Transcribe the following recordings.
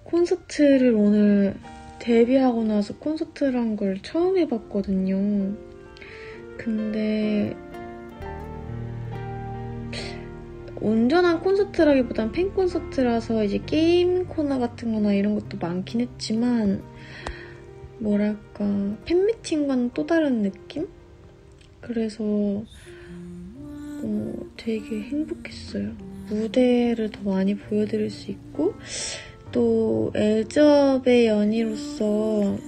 콘서트를 오늘 데뷔하고 나서 콘서트란 걸 처음 해봤거든요. 근데 온전한 콘서트라기보단 팬콘서트라서 이제 게임 코너 같은 거나 이런 것도 많긴 했지만 뭐랄까 팬미팅과는 또 다른 느낌? 그래서 되게 행복했어요. 무대를 더 많이 보여드릴 수 있고 또 엘즈업의 연희로서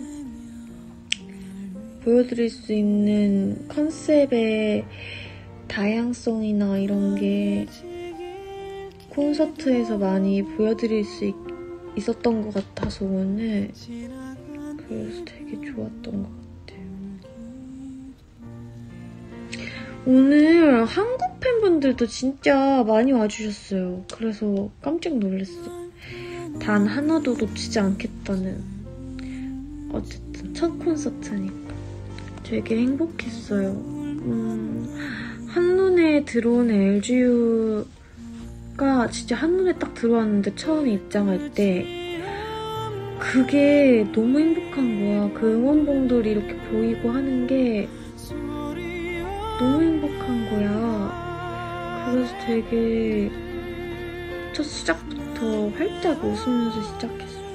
보여드릴 수 있는 컨셉의 다양성이나 이런 게 콘서트에서 많이 보여드릴 수 있었던 것 같아서 오늘 그래서 되게 좋았던 것 같아요. 오늘 한국 팬분들도 진짜 많이 와주셨어요. 그래서 깜짝 놀랐어. 단 하나도 놓치지 않겠다는. 어쨌든 첫 콘서트니까 되게 행복했어요. 한눈에 들어온 LGU가 진짜 한눈에 딱 들어왔는데 처음 입장할 때 그게 너무 행복한 거야. 그 응원봉들이 이렇게 보이고 하는 게 너무 행복한 거야. 그래서 되게 첫 시작부터 활짝 웃으면서 시작했어.